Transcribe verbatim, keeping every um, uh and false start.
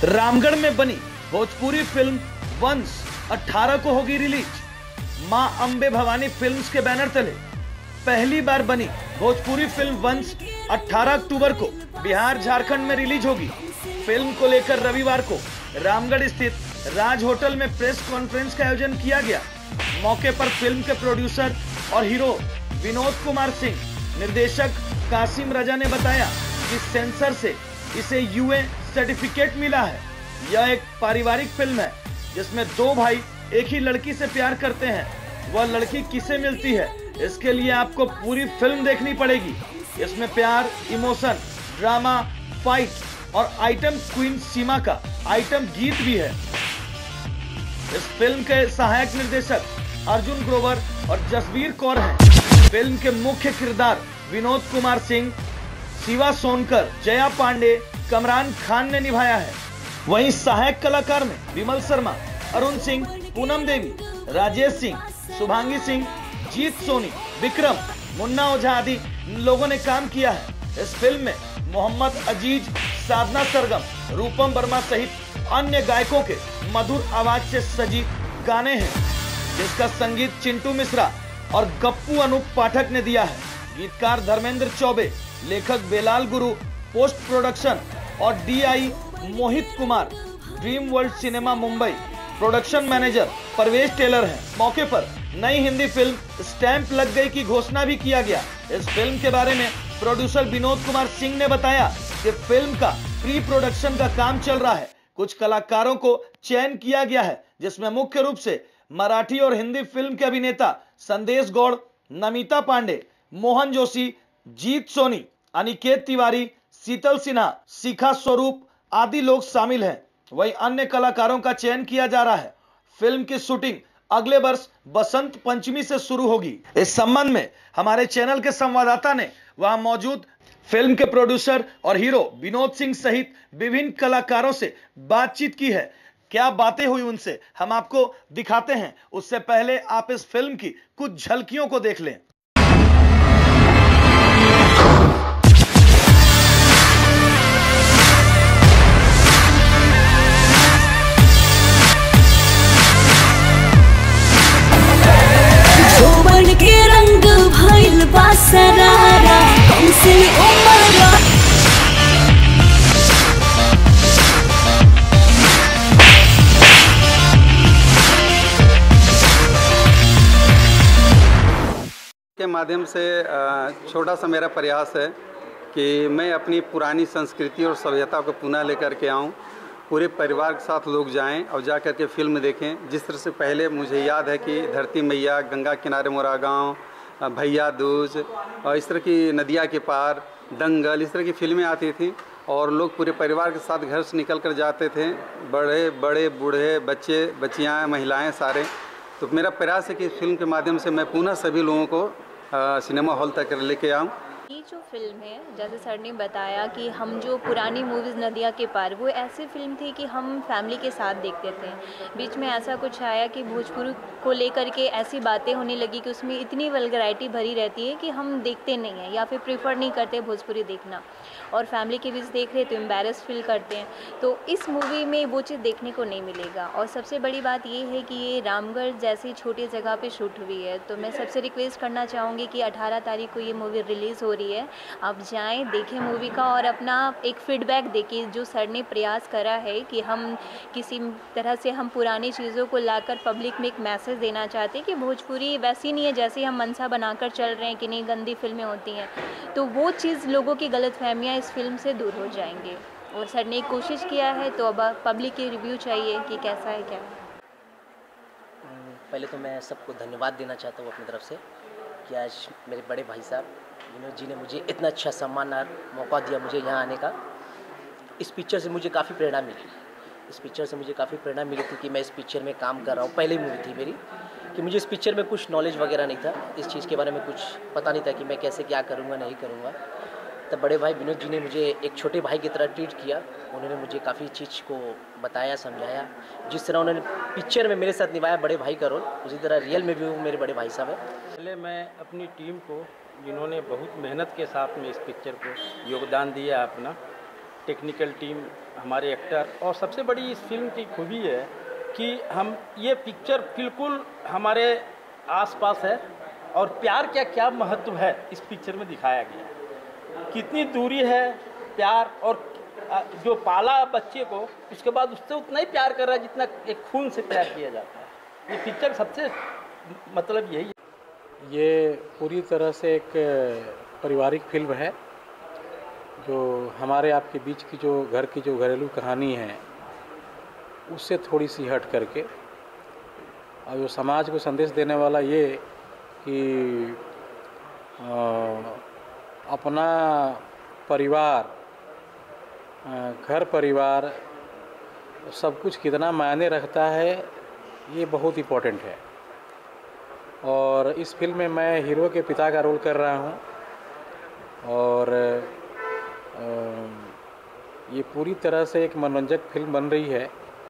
रामगढ़ में बनी भोजपुरी फिल्म वंश अठारह को होगी रिलीज। मां अंबे भवानी फिल्म्स के बैनर तले पहली बार बनी भोजपुरी फिल्म वंश अठारह अक्टूबर को बिहार झारखंड में रिलीज होगी। फिल्म को लेकर रविवार को रामगढ़ स्थित राज होटल में प्रेस कॉन्फ्रेंस का आयोजन किया गया। मौके पर फिल्म के प्रोड्यूसर और हीरो विनोद कुमार सिंह, निर्देशक कासिम रजा ने बताया कि सेंसर से इसे यूए सर्टिफिकेट मिला है। यह एक पारिवारिक फिल्म है जिसमें दो भाई एक ही लड़की से प्यार करते हैं। वह लड़की किसे मिलती है, इसके लिए आपको पूरी फिल्म देखनी पड़ेगी। इसमें प्यार, इमोशन, ड्रामा, फाइट और आइटम क्वीन सीमा का आइटम गीत भी है। इस फिल्म के सहायक निर्देशक अर्जुन ग्रोवर और जसवीर कौर हैं। फिल्म के मुख्य किरदार विनोद कुमार सिंह, शिवा सोनकर, जया पांडे, कमरान खान ने निभाया है। वहीं सहायक कलाकार में विमल शर्मा, अरुण सिंह, पूनम देवी, राजेश सिंह, शुभांगी सिंह, जीत सोनी, विक्रम, मुन्ना ओझा आदि लोगों ने काम किया है। इस फिल्म में मोहम्मद अजीज, साधना सरगम, रूपम वर्मा सहित अन्य गायकों के मधुर आवाज से सजी गाने हैं, जिसका संगीत चिंटू मिश्रा और गप्पू अनूप पाठक ने दिया है। गीतकार धर्मेंद्र चौबे, लेखक बेलाल गुरु, पोस्ट प्रोडक्शन और DI Mohit Kumar, Dream World Cinema Mumbai, production manager Parvesh Taylor हैं। मौके पर नई हिंदी फिल्म स्टैंप लग गई की घोषणा भी किया गया। इस फिल्म के बारे में प्रोड्यूसर विनोद कुमार सिंह ने बताया कि फिल्म का प्री प्रोडक्शन का काम चल रहा है। कुछ कलाकारों को चयन किया गया है, जिसमें मुख्य रूप से मराठी और हिंदी फिल्म के अभिनेता संदेश गौड़, नमिता पांडे, मोहन जोशी, जीत सोनी, अनिकेत तिवारी, शीतल सिन्हा, शिखा स्वरूप आदि लोग शामिल हैं। वहीं अन्य कलाकारों का चयन किया जा रहा है। फिल्म की शूटिंग अगले वर्ष बसंत पंचमी से शुरू होगी। इस संबंध में हमारे चैनल के संवाददाता ने वहां मौजूद फिल्म के प्रोड्यूसर और हीरो विनोद सिंह सहित विभिन्न कलाकारों से बातचीत की है। क्या बातें हुई उनसे हम आपको दिखाते हैं। उससे पहले आप इस फिल्म की कुछ झलकियों को देख लें। के रंग भइल बासरारा हमसे उमरा के माध्यम से छोटा सा मेरा प्रयास है कि मैं अपनी पुरानी संस्कृति और सभ्यता को पुनः लेकर के आऊं। पूरे परिवार के साथ लोग जाएं और जा कर के फिल्म देखें। जिस तरह से पहले मुझे याद है कि धरती मैया, गंगा किनारे मोरा गाँव, भैया दूज और इस तरह की नदिया के पार, दंगल, इस तरह की फिल्में आती थी और लोग पूरे परिवार के साथ घर से निकल कर जाते थे। बड़े बड़े बूढ़े, बच्चे बच्चियाँ, महिलाएं सारे। तो मेरा प्रयास है कि इस फिल्म के माध्यम से मैं पुनः सभी लोगों को आ, सिनेमा हॉल तक लेके आऊँ। ये जो फिल्म है, जैसे सर ने बताया कि हम जो पुरानी मूवीज़ नदिया के पार, वो ऐसी फिल्म थी कि हम फैमिली के साथ देखते थे। बीच में ऐसा कुछ आया कि भोजपुरी को लेकर के ऐसी बातें होने लगी कि उसमें इतनी वल्गैरिटी भरी रहती है कि हम देखते नहीं हैं या फिर प्रेफर नहीं करते भोजपुरी देखना, और फैमिली के बीच देख रहे तो एम्बैरस फील करते हैं। तो इस मूवी में वो चीज़ देखने को नहीं मिलेगा। और सबसे बड़ी बात ये है कि ये रामगढ़ जैसी छोटी जगह पे शूट हुई है। तो मैं सबसे रिक्वेस्ट करना चाहूँगी कि अठारह तारीख को ये मूवी रिलीज़ हो रही है, आप जाएं, देखें मूवी का और अपना एक फीडबैक दें। जो सर ने प्रयास करा है कि हम किसी तरह से हम पुरानी चीज़ों को लाकर पब्लिक में एक मैसेज देना चाहते हैं कि भोजपुरी वैसी नहीं है जैसे हम मनसा बनाकर चल रहे हैं कि नहीं गंदी फिल्में होती हैं। तो वो चीज़, लोगों की गलतफहमियां इस फिल्म से दूर हो जाएंगे। और सर ने कोशिश किया है, तो अब पब्लिक के रिव्यू चाहिए कि कैसा है क्या है। पहले तो मैं सबको धन्यवाद देना चाहता हूँ अपनी तरफ से कि आज मेरे बड़े भाई साहब विनोद जी ने मुझे इतना अच्छा सम्मान और मौका दिया मुझे यहाँ आने का। इस पिक्चर से मुझे काफ़ी प्रेरणा मिली इस पिक्चर से मुझे काफ़ी प्रेरणा मिली थी कि मैं इस पिक्चर में काम कर रहा हूँ। पहली मूवी थी मेरी कि मुझे इस पिक्चर में कुछ नॉलेज वगैरह नहीं था, इस चीज़ के बारे में कुछ पता नहीं था कि मैं कैसे क्या करूँगा नहीं करूँगा। तब बड़े भाई विनोद जी ने मुझे एक छोटे भाई की तरह ट्रीट किया। उन्होंने मुझे काफ़ी चीज़ को बताया, समझाया। जिस तरह उन्होंने पिक्चर में मेरे साथ निभाया बड़े भाई का रोल, उसी तरह रियल में भी वो मेरे बड़े भाई साहब है। पहले मैं अपनी टीम को, जिन्होंने बहुत मेहनत के साथ में इस पिक्चर को योगदान दिया अपना, टेक्निकल टीम, हमारे एक्टर, और सबसे बड़ी इस फिल्म की खूबी है कि हम ये पिक्चर बिल्कुल हमारे आसपास है और प्यार क्या क्या महत्व है इस पिक्चर में दिखाया गया। कितनी दूरी है प्यार, और जो पाला बच्चे को उसके बाद उससे उतना ही प्यार कर रहा है जितना एक खून से प्यार किया जाता है। ये पिक्चर सबसे मतलब यही है। ये पूरी तरह से एक पारिवारिक फिल्म है जो हमारे आपके बीच की जो घर की जो घरेलू कहानी है उससे थोड़ी सी हट करके, और जो समाज को संदेश देने वाला ये कि अपना परिवार, घर परिवार सब कुछ कितना मायने रखता है, ये बहुत इम्पोर्टेंट है। और इस फिल्म में मैं हीरो के पिता का रोल कर रहा हूँ और ये पूरी तरह से एक मनोरंजक फिल्म बन रही है।